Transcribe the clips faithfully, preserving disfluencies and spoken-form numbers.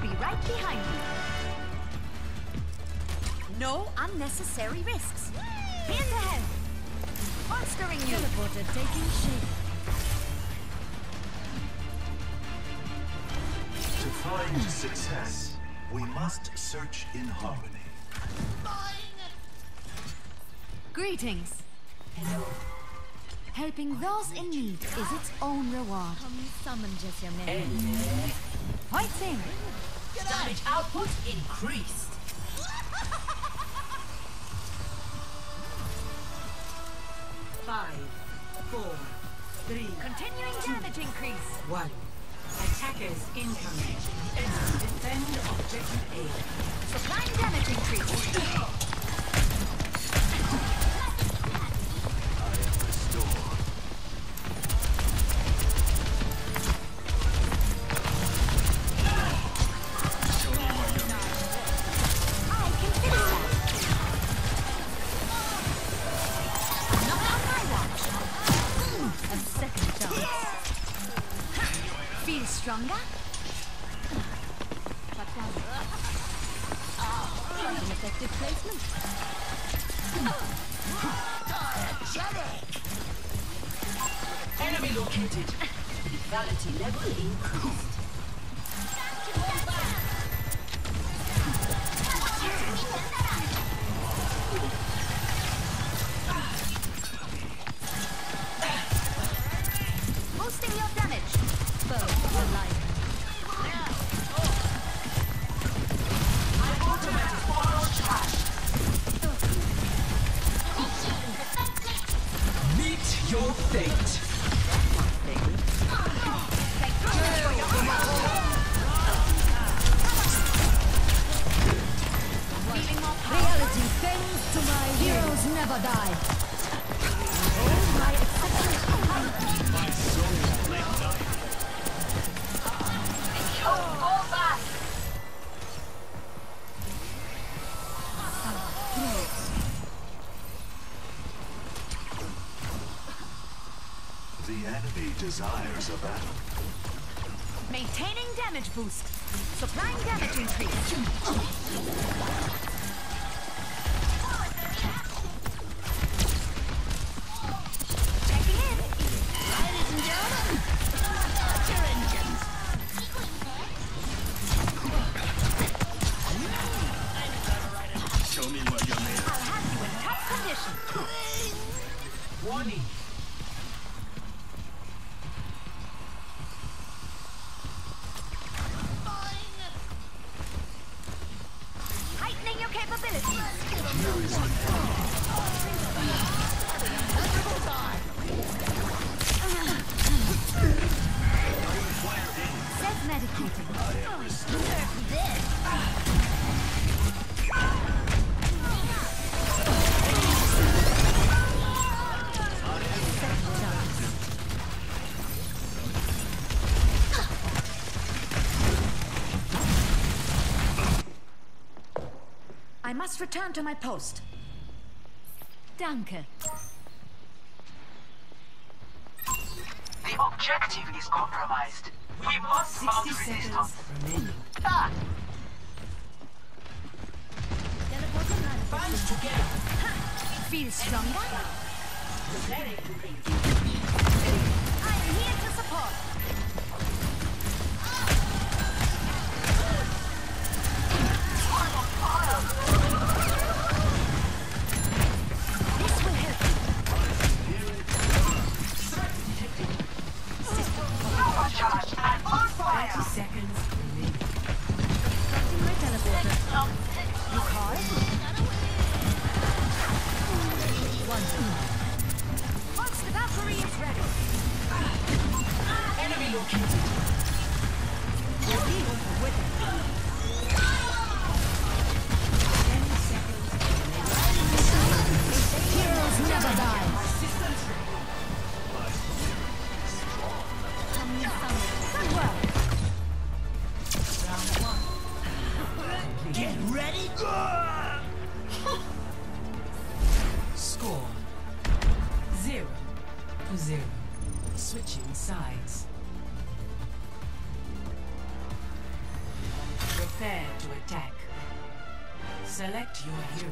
be right behind you. No unnecessary risks. Here to help. Monstering you. Teleporter taking shape. To find success, we must search in harmony. Greetings. Helping those in need is its own reward. Summon just your name. Fighting. Damage output increased. Five, four, three. Continuing two, damage increase. One. Attackers incoming. Defend objective A. Supplying damage increase. Stronger? But one. An effective placement. Enemy located. Lethality level increased. Boosting your damage. Both alive. Meet your fate. Reality bends to my heroes never die. Oh, my exceptional. My soul late night. Go back. The enemy desires a battle. Maintaining damage boost. Supplying damage increase. Checking in. Ladies and gentlemen, start your engines. Show me what you're made of. I'll have you in top condition. Warning. Heightening your capabilities. Here is Self-medicating. I am restored. I must return to my post. Danke. The objective is compromised. We must mount sixty resistance. seconds remaining. Ah! Band together. Feel stronger? Pathetic rate. I am here to support. I'm on fire! This will help you. Threat detected. System Power charge and on thirty fire! seconds remaining. Constructing my teleporter. You call? One. Once the Valkyrie is ready. Enemy located. We'll be with it. Ten seconds remaining. Heroes never die. Systems ready. Good work. Round one. Get ready. Score zero to zero. Switching sides. Prepare to attack. Select your hero.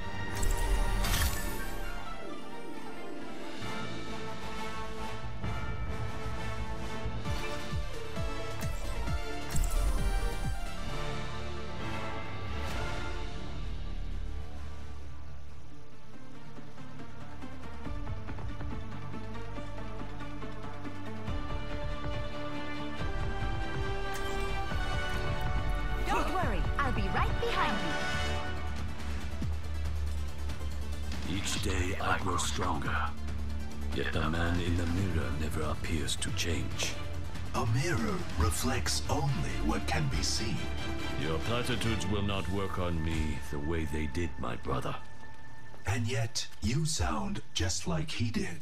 Don't worry, I'll be right behind you. Each day I grow stronger. Yet the man in the mirror never appears to change. A mirror reflects only what can be seen. Your platitudes will not work on me the way they did my brother. And yet, you sound just like he did.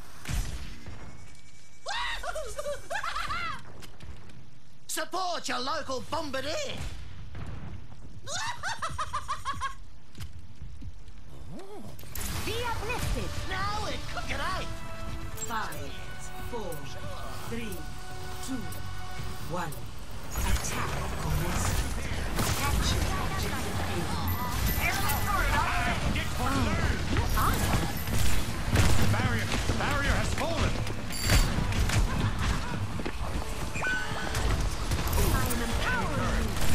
Support your local bombardier! Be uplifted. Now we're cooking, eh? Five, four, three, two, one. Attack commencing. Capture objective Barrier! The barrier has fallen! I am empowering you.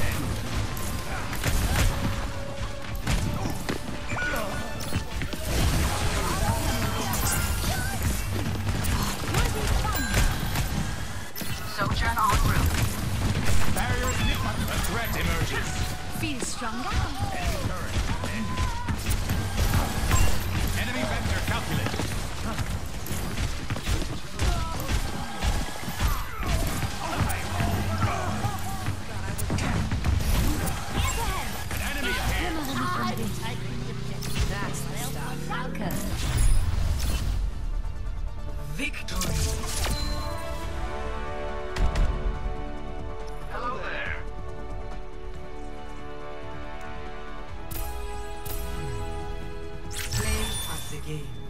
Sojourn en route. Barrier is nicked. A threat emerges. Feel stronger? Enemy vector calculated. An enemy ahead. That's the stuff. Falcon. victory. Hello there. Play of the game.